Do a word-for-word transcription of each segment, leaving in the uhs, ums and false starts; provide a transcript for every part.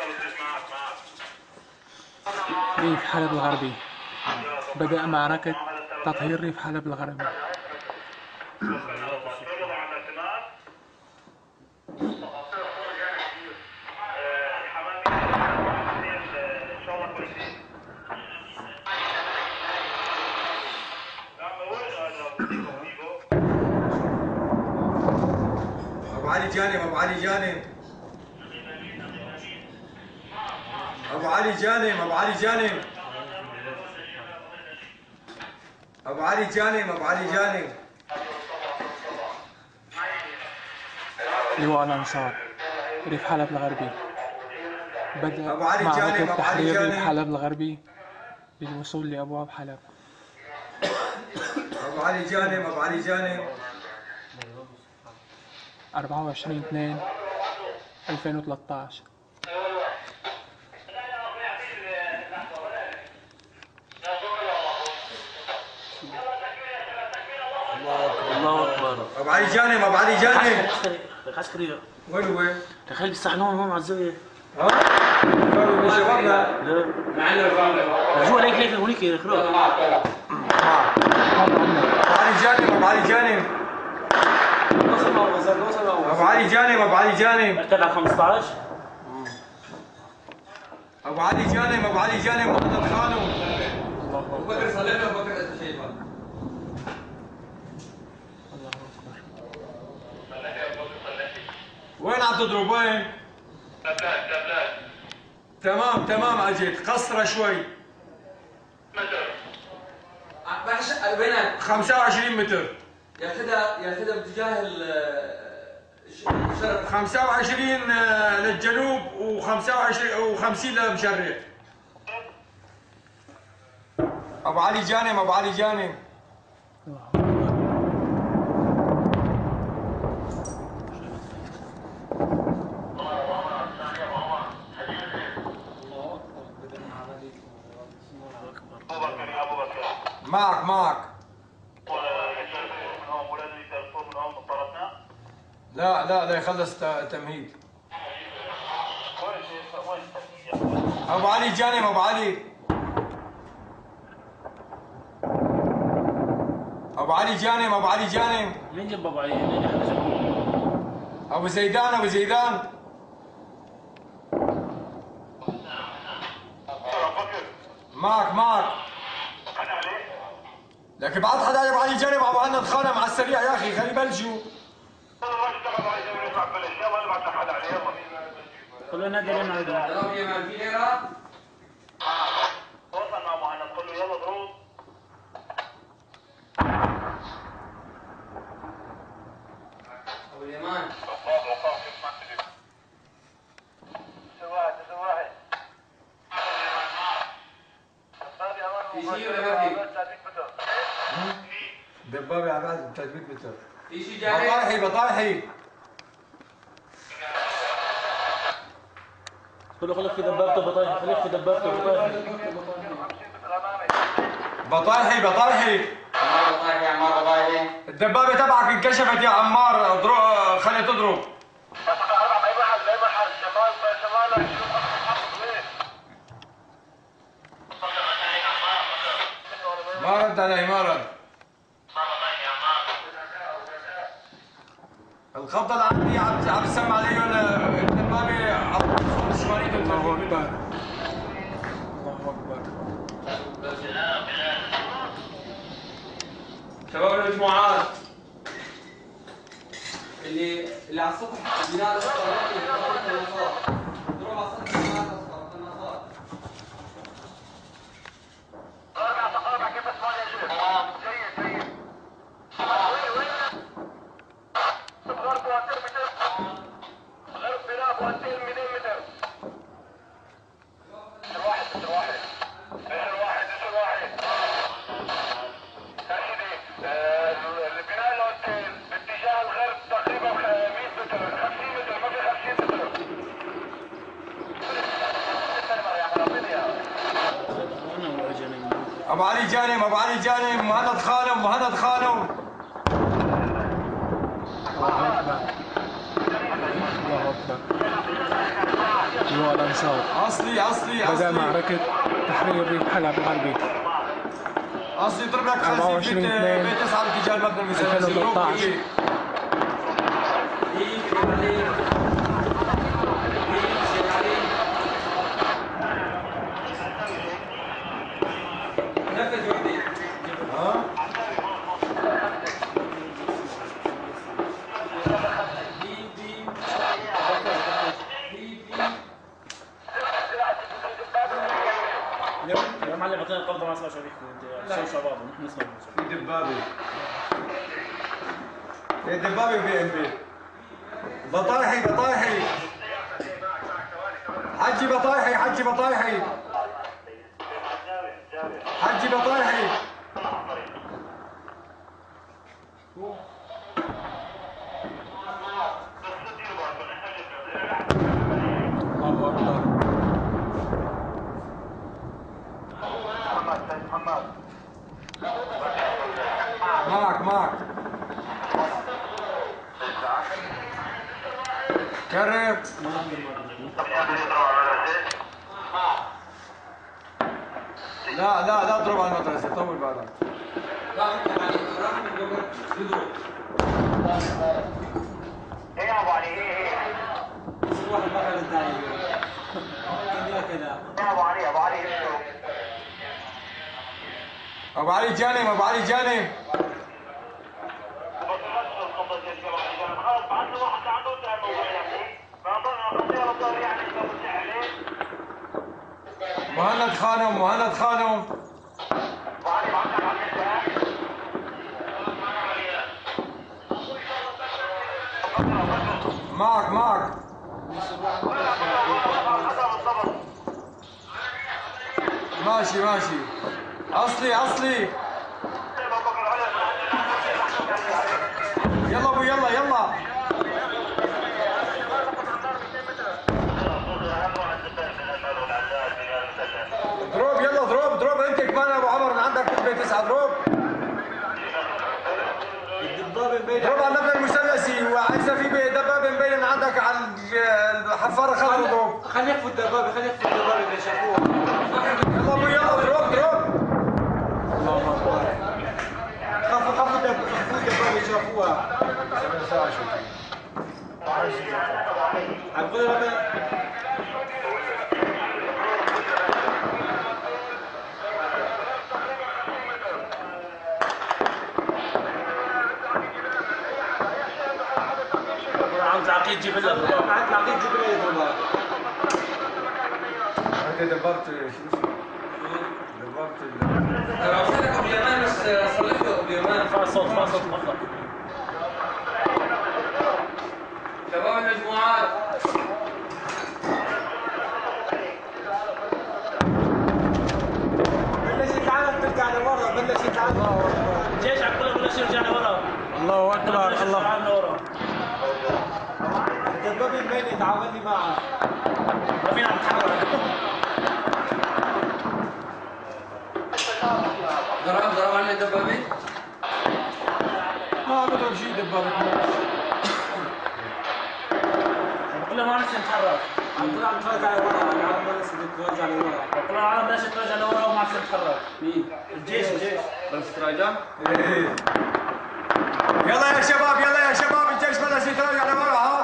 ريف حلب الغربي. بدأ معركة تطهير ريف حلب الغربي. ابو علي جانب، ابو علي جانب، ابو علي جانب، ابو علي جانب، ابو علي جانب، ابو علي جانب. لواء الأنصار ريف حلب الغربي. بدأ أبو علي معركة جانب، أبو علي تحرير ريف جانب. حلب الغربي للوصول لأبواب حلب. ابو علي جانب، ابو علي جانب. أربعة وعشرين اثنين ألفين وثلاثة عشر. الله اكبر. ابو علي جانب، ابو علي جانب. العسكري وين هو؟ تخيل بيستحنون هون على الزاويه. ها؟ من شبابنا؟ لا جوا ليك ليك هونيك يا اخي. ابو علي جانب، ابو علي جانب. ابو علي جانب، ابو علي جانب. تبع خمسة عشر. ابو علي جانب، ابو علي جانب. محمد خانو. ابو بكر صلينا وبكر شيء. وين عم تضرب وين؟ دبلات دبلات. تمام تمام اجيت، قصره شوي. متر. وينك؟ خمسة وعشرين متر. يرتدى يرتدى باتجاه الشرق. خمسة وعشرين للجنوب و25 و50 للمشرق. ابو علي جانب، ابو علي جانب. معك معك. لا لا لا يخلص تمهيد. ابو علي جانب، ابو علي. ابو علي جانب، ابو علي جانب. مين جنب ابو علي؟ مين حدا جنبه؟ ابو زيدان، ابو زيدان. معك معك. لكن بعد حدا يا ابو علي جانب. ابو عنا خانم على السريع يا اخي، خلي يبلشوا. كله نادي لنا هيدا. ضرب يا في غيرها. وصل مع مهند، قول له يلا ضروب. ابو اليمان. واحد واحد. في شيء ولا ما في؟ دبابة على بعد ثلاثمية متر. في شيء جاهز؟ بطايحي بطايحي. كله خليك في دبابته بطايح، خليك في دبابته بطايح. بطايحي بطايحي. عمار بطايحي، عمار بطايحي. الدبابة تبعك انكشفت يا عمار، اضرب خليها تضرب. اي محل اي محل شمال شمال ما رد علي، ما رد. الخبطة العربية عم عم تسمع عليهم الدبابة عم توصل الشمالية. الله أكبر. الله أكبر. شباب المجموعات اللي اللي على السطح البناء الاصفر ضرب على السطح البناء الاصفر. ابو علي جانب، ابو علي جانب. مهند خانم، مهند خانم. الله أكبر. الله أكبر. والأنصار. اصلي اصلي بدأ اصلي معركة تحرير ريف حلب الغربي اصلي ضرب لك أربعة خمسين وعشرين في اثنين بيت تسعة باتجاه المبنى المسلسل. ألفين وثلاثة عشر. نفذ وحدي. ها يا معلم اعطينا القبضه ما اسمع شو بيحكوا انت شو شباب نحن نسمع في دبابه في دبابه بي ام بي. بطايحي بطايحي حجي بطايحي حجي بطايحي حجي بطايحي. الله أكبر. معك معك كرر. لا لا لا اضرب على المدرسة طول بالك. لا انت علي راح من جوجل يضرب. ايه يا ابو علي ايه ايه يصير واحد بقى للداعي كذا كذا. يا ابو علي ابو علي شو ابو علي جانم ابو علي جانم. خلاص بعد له واحد عنده سهم موضوع يعني ما ضل ضل يعني عليه. مهند خانم مهند خانم. ابو علي بعد عن معك معك ماشي ماشي اصلي اصلي. يلا ابو يلا يلا ضروب يلا ضروب ضروب انت كمان ابو عمر من عندك في البيت تسعة ضروب. ضرب على المبنى المثلثي وعايزه في دبابه مبين عندك على الحفاره خلف ضروب. خليه يخفوا الدبابه خليه يخفوا الدبابه اللي شافوها. يلا ابو يلا ضروب ضروب. الله أكبر. خفوا خفوا الدبابه اللي شافوها. عم قول العقيد جيب لنا معك العقيد جيب لي ضربات. انت دبرت شو اسمه؟ دبرت انا قلت لك ابو اليمان بس صلحته ابو اليمان. فاصل صوت فاصل صوت افضل. شباب المجموعات بلش يتعلم ترجع لورا بلش يتعلم. الجيش عم كله بلش يرجع لورا. الله أكبر. الله لورا. الدبابه مبين يتعاوني معه. ما فينا عم نتحرك. ضرب ضرب على الدبابه. ما بضرب شيء دبابه. بقول له ما عم نتحرك. عم طلع عم تراجع لورا العالم بلش تراجع لورا. كل العالم بلشت ترجع لورا وما عم نتحرك. مين؟ الجيش الجيش. بلش تراجع؟ ايه يلا يا شباب يلا يا شباب الجيش بلش يتراجع لورا ها.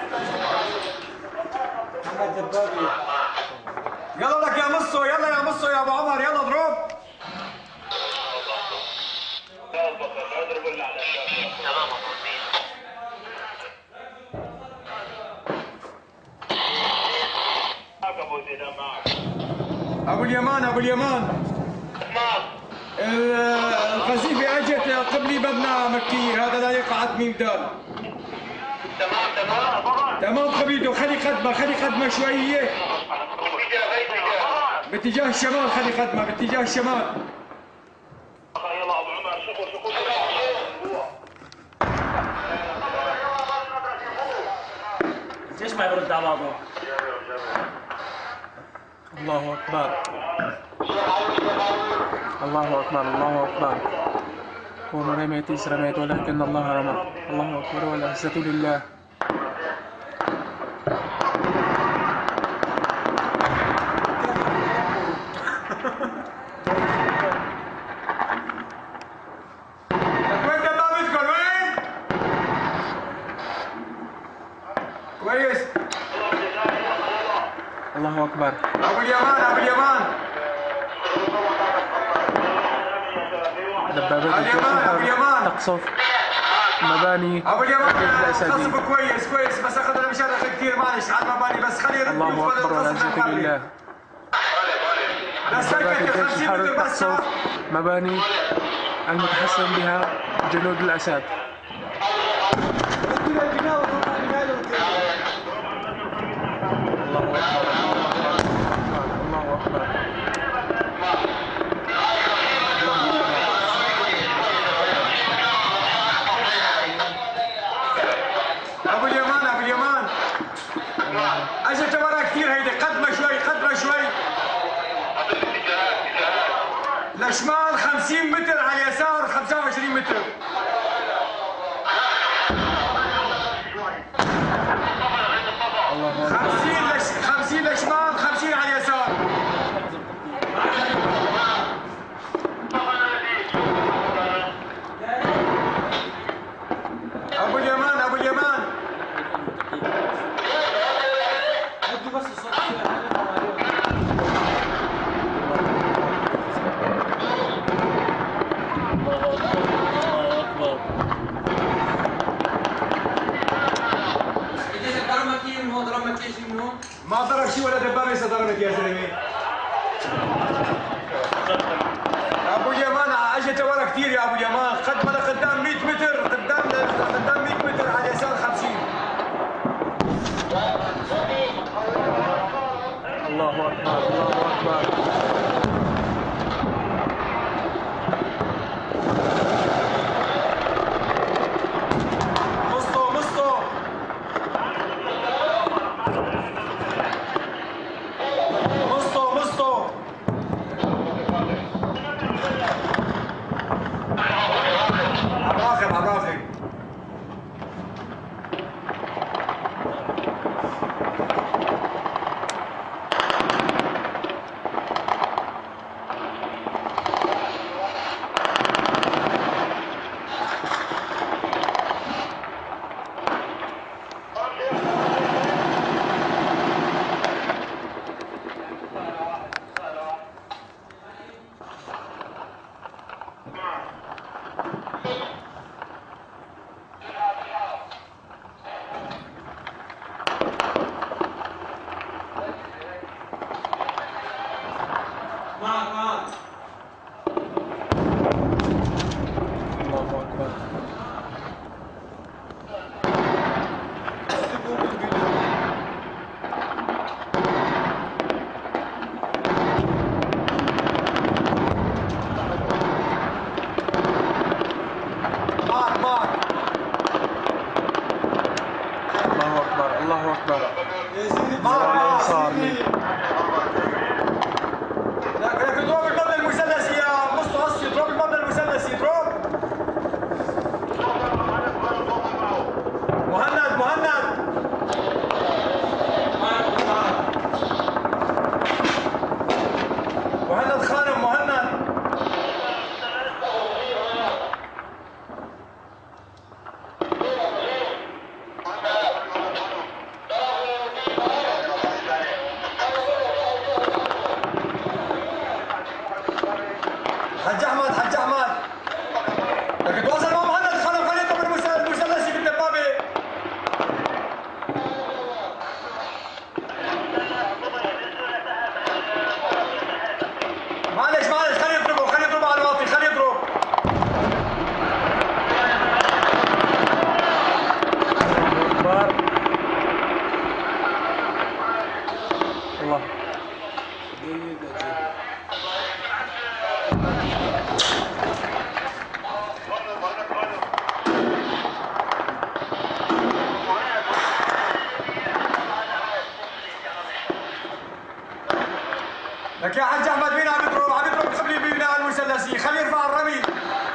محمد دبابه. يلا لك يا مصو يلا يا مصو يا ابو عمر يلا ضروب. ابو اليمان ابو اليمان القذيفه اجت قبلي مبنى مكي هذا لا يقع تميم دار. تمام تمام تمام خبيدو خلي قدمه خلي قدمه شويه باتجاه الشمال خلي قدمه باتجاه الشمال. يلا ابو عمر شوفوا شوفوا الجيش ما يرد على بعضه. الله أكبر. الله أكبر. الله أكبر. كونوا رميتيش رميت ولكن الله رمى. الله أكبر والعزة لله. الله أكبر. أبو اليمان أبو اليمان دبابات اليمان أبو الجيش اليمان تقصف مباني أبو اليمان الأسدي. قصف كويس كويس بس أخذنا مشاركة كثير معلش على المباني بس خلي يردوا الله أكبر والعزة بالله. بس دبابات سكت الجيش خمسين الحر متر بس تقصف مباني المتحصن بها جنود الأسد. الله أكبر الله أكبر. أبو اليمان أبو اليمان أجت ورا كثير هيدي قدمة شوي قدمة شوي لشمال خمسين متر على اليسار خمسة وعشرين متر الله أكبر. خمسين لش... خمسين لشمال خمسين على اليسار أبو اليمان أبو اليمان هدوا بس الصوت. الجيش ضربك كيف من هون ضربك ايش من هون؟ ما ضرب شيء ولا دبابة لسه ضربت يا زلمة أبو اليمان أجت ورا كثير يا أبو اليمان قدمة لقدام مئة متر قدام لقدام مئة متر على اليسار خمسين الله أكبر الله أكبر. مصطو مصطو مصطو مصطو عراقب عراقب معك معك. الله أكبر. معك معك الله أكبر الله أكبر. معك معك صار لي. لكن اضرب المبنى المثلثي يا مصطو هسي اضرب المبنى المثلثي اضرب مهند مهند مهند خانم مهند حج احمد حج احمد لكن تواصل مع مهند خانم خليه يضرب المثلثي بالدبابه معلش معلش خليه يضربه خليه يضربه على الواطي خليه يضرب أكبر. الله. لك يا حج احمد مين عم يضرب؟ عم يضرب قبل البناء المثلثي خليه يرفع الرمي